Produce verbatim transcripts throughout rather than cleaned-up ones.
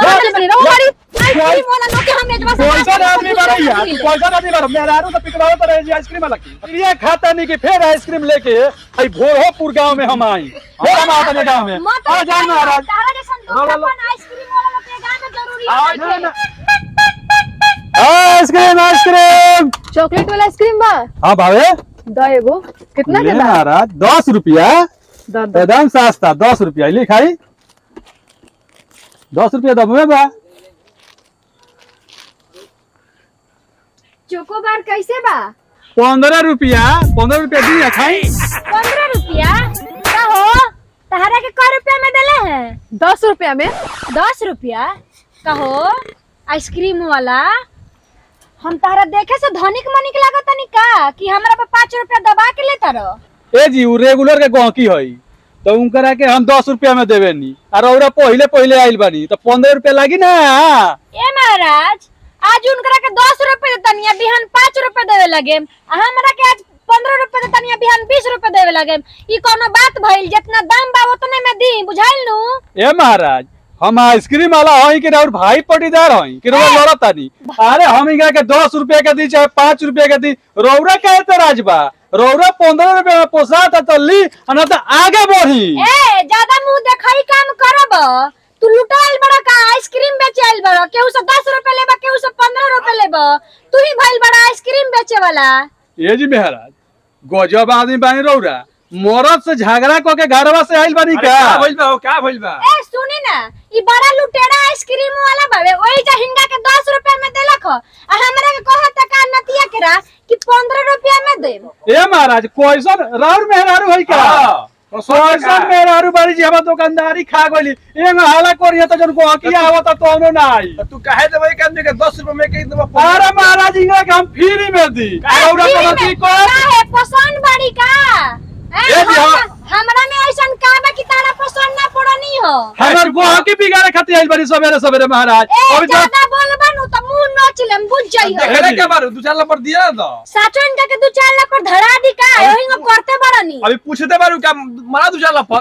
आदमी बारा यार पैसा आदमी बारा मेहरारू तो पिटवाओ तो रहे आइसक्रीम वाला की ये खाता नहीं कि फिर आइसक्रीम लेके आई भोरपुर गांव में हम आई फिर हम आते हैं गांव में आ जाए महाराज आइसक्रीम आइसक्रीम चॉकलेट वाला आइसक्रीम बा। हाँ भावे द एगो कितना के बा महाराज दस रुपया एकदम सस्ता दस रुपया लिखाई दस रुपया दबे बा। चोकोबार कैसे बा? पंद्रह रुपया पंद्रह रुपया दी खाई पंद्रह रुपया का हो तहरा के क रुपया में देले हैं? दस रुपया में। दस रुपया का हो आइसक्रीम वाला हम तहरा देखे से धनिक मनिक लागत नहीं का कि हमरा पे पाँच रुपया दबा के लेता रहो। ए जी उ रेगुलर के गहकी हई तो उनकरा के हम दस रुपया में देवे नी और औरा पहले पहले आइल बानी तो पंद्रह रुपया लागी ना। ए महाराज आज उनकरा के दस रुपए देतनिया बिहान पाँच रुपए देवे लगे हमरा के आज पंद्रह रुपए देतनिया बिहान बीस रुपए देवे लगे ई कोनो बात भइल जितना दाम बा उतने में दी बुझाइल नु। ए महाराज हम आइसक्रीम वाला हई कि और भाई पटीदार हई कि रोवा लड़ता नी अरे हम इनका के दस रुपया के दी चाहे पाँच रुपया के दी रौरा के एतराज बा रौरा पंद्रह रुपया में पोसा था ली ना तो आगे बढ़ी। ए ज्यादा मुंह देखाई काम करब तू लुटाइल बड़ा का आइसक्रीम बेचैल बड़ा केहू से दस रुपए लेबा केहू से पंद्रह रुपए लेबा तू ही भइल बड़ा आइसक्रीम बेचे वाला। ये जी महाराज गजब आदमी बानी रौरा मरद से झगड़ा क के घरवा से आइल बानी का भइल बा का भइल बा। ए सुनी ना ई बड़ा लुटेरा आइसक्रीम वाला बावे ओही जा हिंगा के दस रुपए में देलक आ हमरा के कहत का नतिया केरा कि पंद्रह रुपया में दे। ए महाराज कैसन राउर मेहरारू है का कैसन मेहरारू बारी जी हम दुकानदारी खा गइली एंग हाला करिए त जन गहकिया आवत त ओनो ना आई तू काहे देबे के आदमी के दस रुपया में के देबो। अरे महाराज इनका के हम फ्री में दी रौरा कमती को काहे पसंद बड़ी का ए ए जी हम- हमरा में ऐसन का बा कि तारा पसंद ना पड़नी हो हमर गहकी बिगाड़े खातिर आइल बारी सवेरे सवेरे महाराज ए अभी तो ज्यादा बोलबा नु त मुंह नोच लेम बुझ जाइयो। देखे के बारू दो चार नंबर दिया दो साचन का के दू चार लाख पर धरा दी का ओही में करते बड़नी। अभी पूछते बारू का मारा दो चार नंबर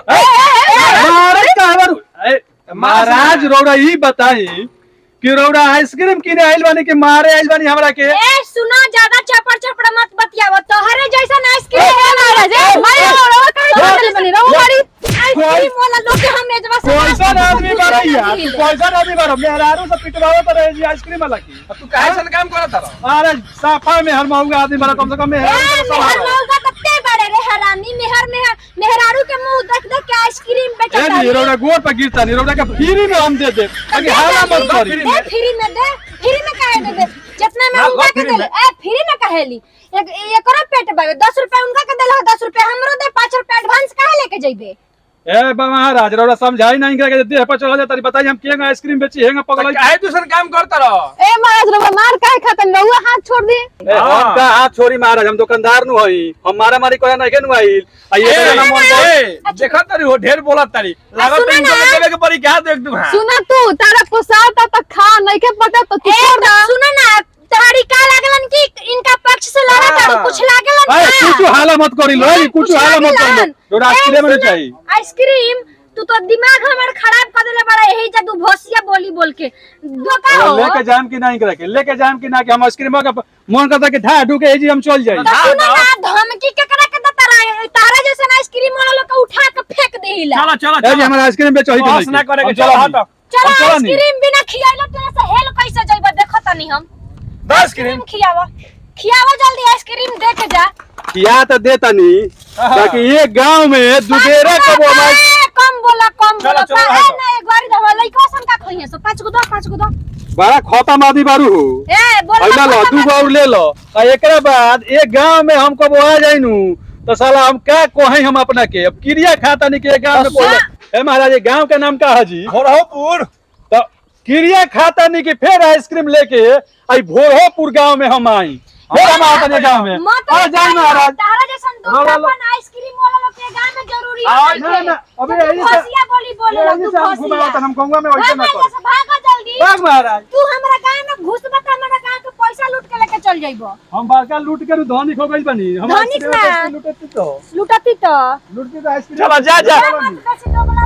महाराज कहवर ए, महाराज रौरा ई बताई कि रौरा आइसक्रीम किने आइल बानी कि मारे आइल बानी हमरा के। ए सुनो ज्यादा चपड़ चपड़ मत बतियावो तोहरे जैसन आइसक्रीम है महाराज ए मारी रवा का बनी रवा मारी आइसक्रीम वाला लोग के हम मेजवा से कैसन आदमी बारा यार कैसन आदमी बारा मेहरारू से पिटवाओ तो रहे जी आइसक्रीम वाला की तू काहे सन काम करत रह। अरे साफा में हर महंगा आदमी बारा कम से कम मेहरारू ए का मेहर सवाल लोग कत्ते बड़े रे हरामी मेहर मेहर मेहरारू के मुंह देख देख के आइसक्रीम ए बेचता जी रौरा गोर पर गिरता नहीं रौरा का फ्री में हम दे दे ताकि हाला मत करी। दे फ्री में दे फ्री में काहे दे दे जितना में हाँ, उनका के फ्री दे में। ए फ्री में कहेली एक एकरो पेट बावे दस रुपया उनका के देला दस रुपया हमरो दे पाँच रुपया एडवांस काहे लेके जइबे। ए बा महाराज रौरा समझाई नहीं करके दे पर चला जाता बताई हम केंगा आइसक्रीम बेची हेंगा पगला काहे तू सन काम करत रह। ए महाराज रवा मार काहे खतन रहुआ हाथ छोड़ दी। ए हम का हाथ छोड़ी महाराज हम दुकानदार नु हई हम मारा मारी कोया नहीं के नु आइल आ ये ए, ना मन ए, देखत तारी हो ढेर बोलत तारी लागत सुना तो इनका ना। देवे के परी क्या देख तू। हां सुना तू तारा पोसाता त खा नहीं के पता तो तू छोड़ दे। सुना ना तारी का लागलन कि इनका पक्ष से लड़ा था तो कुछ लागलन ए ना। कुछ हाला मत करी लो कुछ हाला मत करी रौरा आइसक्रीम में चाहिए आइसक्रीम तू तो दिमाग हमार खराब कर देले बड़ा यही जा तू भोसिया बोली बोल के धोखा हो। लेके जाम की नहीं करके लेके जाम की ना कि हम आइसक्रीम का मन करता कि ढा ढू के जी हम चल जाई। तो सुना ना धमकी के करा के देता रहा तारा जैसे आइसक्रीम वाला लोग के उठा के फेंक देहिला। चलो चलो ए जी हमारा आइसक्रीम बेचो ही बस ना करे के हम चलो चला हट नहीं। चलो हम चला नहीं। आइसक्रीम बिना खियाइला तेरे से हेल कैसे जाइबा देखो तनी हम। दस क्रीम खियावा खियावा जल्दी आइसक्रीम दे के जा। किया तो देता नहीं ताकि ये गांव में दुगेरा कब हमारे ए, कम बोला कम चलो, बोला चलो, पा- हटो। ए, ना एक बारी दवा लइका सन का खइए सो पांच गो दो पांच गो दो। बड़ा खोता मादी बारू हो ए बोल पहला लो दू गो और ले लो आ एकरा बाद एक गांव में हम कब आ जाइनू तो साला हम क्या कोहे हम अपना के अब क्रिया खाता नहीं के गांव में कोई ए महाराज ये गांव के नाम का है जी भोरपुर तो क्रिया खाता नहीं कि फिर आइसक्रीम लेके आई भोरपुर गांव में हम आई फिर हम आते हैं गांव में मत आ जाए महाराज तारा जैसन लो, लो, लो। दूसरापन आइसक्रीम वाला लोग के गांव में जरूरी आ, है ना, ना, अबे तू यही से- भोसिया बोली बोले यही तू से हम भोसिया घुमावत, हम गंगा में वैसे ना भाग करी। से भागा जल्दी भाग महाराज तू हमरा गांव में घुस बता हमरा गांव के पैसा लूट के लेके चल जाइबो। हम बाका लूट के धनिक हो गई बनी हम धनिक आइसक्रीम ना। लूटती तो लूटती तो लूटती तो आइसक्रीम चलो, जा, जा। मत कैसे दो बोला